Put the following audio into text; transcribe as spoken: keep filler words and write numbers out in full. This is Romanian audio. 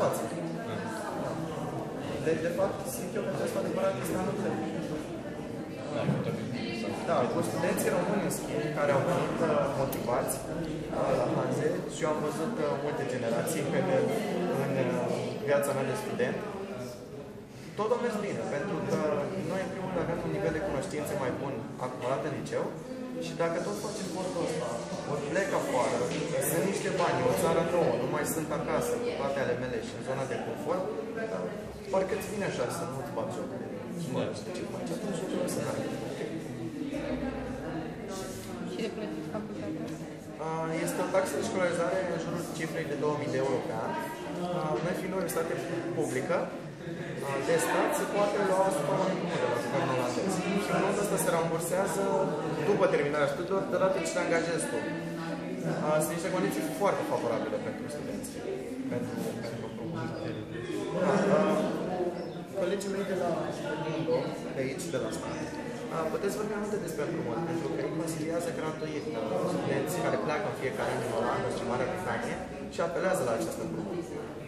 față. De, de fapt, simt eu că acest adevărat este anul trei. Da, cu studenții români, în schimb, care au venit uh, motivați uh, la Hanze și eu am văzut uh, multe generații în, în uh, viața mea de student. Tot a mers bine, pentru că noi, în primul rând, avem un nivel de cunoștințe mai bun acumulat în liceu și dacă tot facem portul ăsta, ori plec afară, sunt niște bani, o țară nouă, nu mai sunt acasă, cu toate ale mele și în zona de confort, parcă îți vine așa să nu-ți bagi joc de nu știu ce faci, atunci nu trebuie să n-ai. Și de plătit facultatea? Este o taxă de școlarizare în jurul cifrei de două mii de euro pe an. Noi fiind o universitate publică, de stat se poate lua supravanitul de la guvernul olandez. Și în modul ăsta se rambursează după terminarea studiilor, de dată ce te angajezi tu. Sunt niște condiții foarte favorabile pentru studenți. Pentru, pentru colegii mei de la Mundo, de aici, de la stat, puteți vorbi mai multe despre împrumut, pentru că ei consiliază gratuit studenți care pleacă în fiecare an în Olanda și Marea Britanie și apelează la această împrumut.